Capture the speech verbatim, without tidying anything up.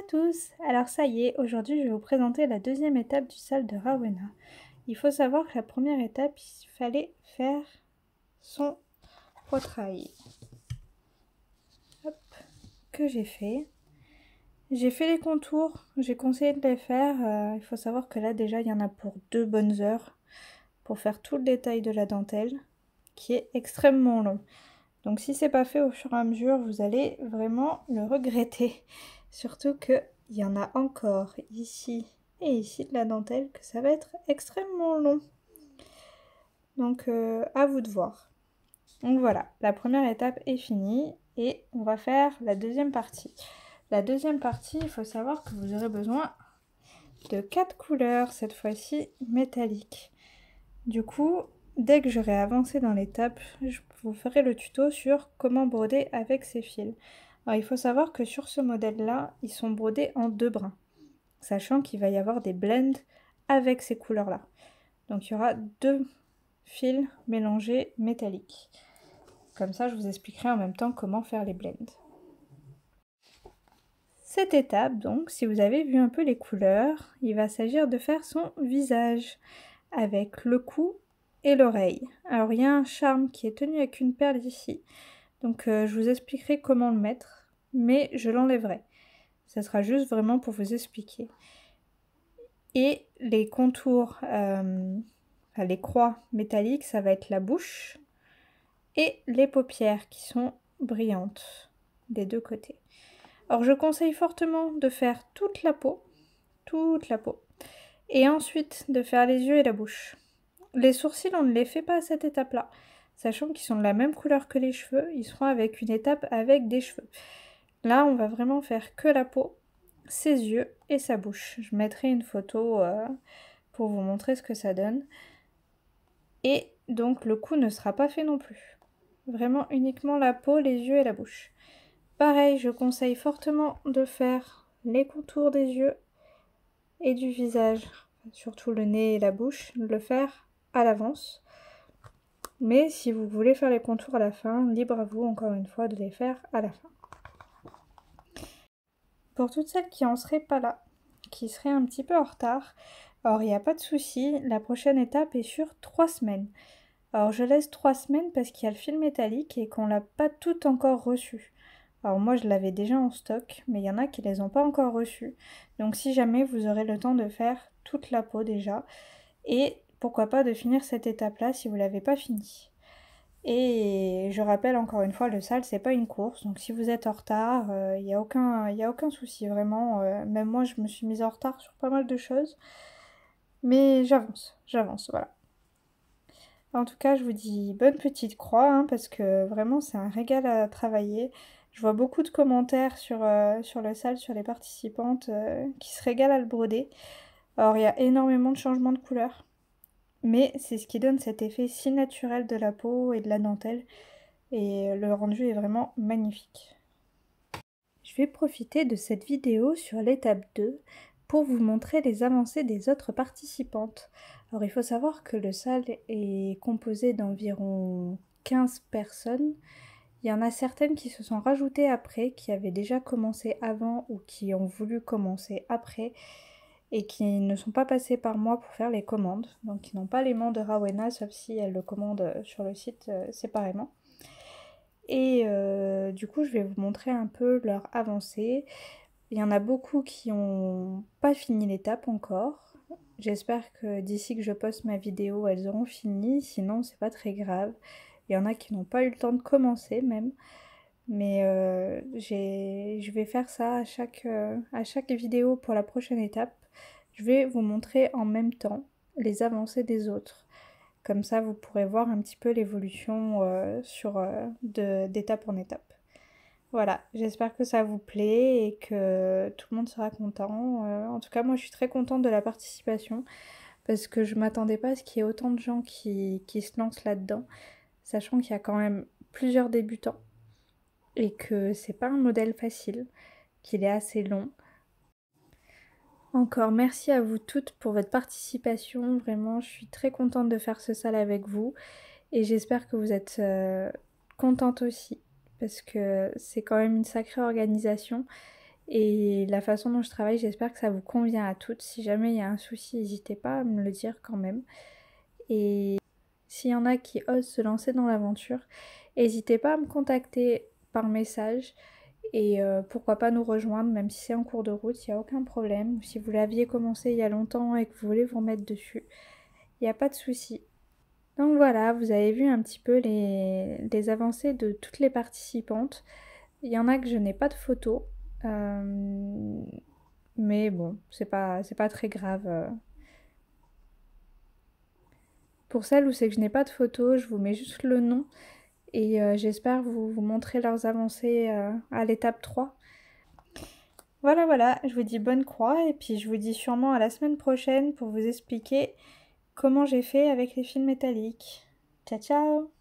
à tous! Alors ça y est, aujourd'hui je vais vous présenter la deuxième étape du sal de Rowena. Il faut savoir que la première étape, il fallait faire son potrail. Hop, que j'ai fait. J'ai fait les contours, j'ai conseillé de les faire. Euh, il faut savoir que là déjà il y en a pour deux bonnes heures pour faire tout le détail de la dentelle, qui est extrêmement long. Donc si c'est pas fait au fur et à mesure, vous allez vraiment le regretter. Surtout que il y en a encore ici et ici de la dentelle que ça va être extrêmement long. Donc euh, à vous de voir. Donc voilà, la première étape est finie et on va faire la deuxième partie. La deuxième partie, il faut savoir que vous aurez besoin de quatre couleurs, cette fois-ci métalliques. Du coup, dès que j'aurai avancé dans l'étape, je vous ferai le tuto sur comment broder avec ces fils. Alors il faut savoir que sur ce modèle-là, ils sont brodés en deux brins, sachant qu'il va y avoir des blends avec ces couleurs-là. Donc il y aura deux fils mélangés métalliques. Comme ça, je vous expliquerai en même temps comment faire les blends. Cette étape, donc, si vous avez vu un peu les couleurs, il va s'agir de faire son visage avec le cou et l'oreille. Alors il y a un charme qui est tenu avec une perle ici, donc euh, je vous expliquerai comment le mettre, mais je l'enlèverai. Ça sera juste vraiment pour vous expliquer. Et les contours, euh, enfin, les croix métalliques, ça va être la bouche et les paupières qui sont brillantes des deux côtés. Alors je conseille fortement de faire toute la peau, toute la peau, et ensuite de faire les yeux et la bouche. Les sourcils, on ne les fait pas à cette étape-là, sachant qu'ils sont de la même couleur que les cheveux, ils seront avec une étape avec des cheveux. Là, on va vraiment faire que la peau, ses yeux et sa bouche. Je mettrai une photo euh, pour vous montrer ce que ça donne. Et donc, le cou ne sera pas fait non plus. Vraiment uniquement la peau, les yeux et la bouche. Pareil, je conseille fortement de faire les contours des yeux et du visage, surtout le nez et la bouche, de le faire à l'avance. Mais si vous voulez faire les contours à la fin, libre à vous encore une fois de les faire à la fin. Pour toutes celles qui en seraient pas là, qui seraient un petit peu en retard, alors il n'y a pas de souci, la prochaine étape est sur trois semaines. Alors je laisse trois semaines parce qu'il y a le fil métallique et qu'on l'a pas tout encore reçu. Alors moi je l'avais déjà en stock, mais il y en a qui les ont pas encore reçus. Donc si jamais vous aurez le temps de faire toute la peau déjà, et pourquoi pas de finir cette étape-là si vous l'avez pas fini. Et je rappelle encore une fois, le sal c'est pas une course, donc si vous êtes en retard, il euh, n'y a aucun, y a aucun souci, vraiment. Euh, même moi je me suis mise en retard sur pas mal de choses, mais j'avance, j'avance, voilà. En tout cas, je vous dis bonne petite croix, hein, parce que vraiment c'est un régal à travailler. Je vois beaucoup de commentaires sur, euh, sur le sal, sur les participantes euh, qui se régalent à le broder. Alors il y a énormément de changements de couleur, mais c'est ce qui donne cet effet si naturel de la peau et de la dentelle. Et le rendu est vraiment magnifique. Je vais profiter de cette vidéo sur l'étape deux pour vous montrer les avancées des autres participantes. Alors il faut savoir que le sal est composé d'environ quinze personnes. Il y en a certaines qui se sont rajoutées après, qui avaient déjà commencé avant ou qui ont voulu commencer après et qui ne sont pas passées par moi pour faire les commandes. Donc qui n'ont pas l'aimant de Rowena, sauf si elles le commandent sur le site euh, séparément. Et euh, du coup, je vais vous montrer un peu leur avancée. Il y en a beaucoup qui n'ont pas fini l'étape encore. J'espère que d'ici que je poste ma vidéo, elles auront fini. Sinon, c'est pas très grave. Il y en a qui n'ont pas eu le temps de commencer même. Mais euh, je vais faire ça à chaque, euh, à chaque vidéo pour la prochaine étape. Je vais vous montrer en même temps les avancées des autres. Comme ça, vous pourrez voir un petit peu l'évolution euh, sur euh, d'étape en étape. Voilà, j'espère que ça vous plaît et que tout le monde sera content. Euh, en tout cas, moi, je suis très contente de la participation parce que je m'attendais pas à ce qu'il y ait autant de gens qui, qui se lancent là-dedans, sachant qu'il y a quand même plusieurs débutants et que c'est pas un modèle facile, qu'il est assez long. Encore merci à vous toutes pour votre participation, vraiment je suis très contente de faire ce sal avec vous et j'espère que vous êtes euh, contente aussi parce que c'est quand même une sacrée organisation Et la façon dont je travaille, j'espère que ça vous convient à toutes. Si jamais il y a un souci, n'hésitez pas à me le dire quand même. Et s'il y en a qui osent se lancer dans l'aventure, n'hésitez pas à me contacter par message. Et euh, pourquoi pas nous rejoindre, même si c'est en cours de route, il n'y a aucun problème. Ou si vous l'aviez commencé il y a longtemps et que vous voulez vous remettre dessus, il n'y a pas de souci. Donc voilà, vous avez vu un petit peu les, les avancées de toutes les participantes. Il y en a que je n'ai pas de photos, euh, mais bon, c'est pas, c'est pas très grave. euh. Pour celles où c'est que je n'ai pas de photos, je vous mets juste le nom et euh, j'espère vous, vous montrer leurs avancées euh, à l'étape trois. Voilà, voilà, je vous dis bonne croix et puis je vous dis sûrement à la semaine prochaine pour vous expliquer comment j'ai fait avec les fils métalliques. Ciao, ciao!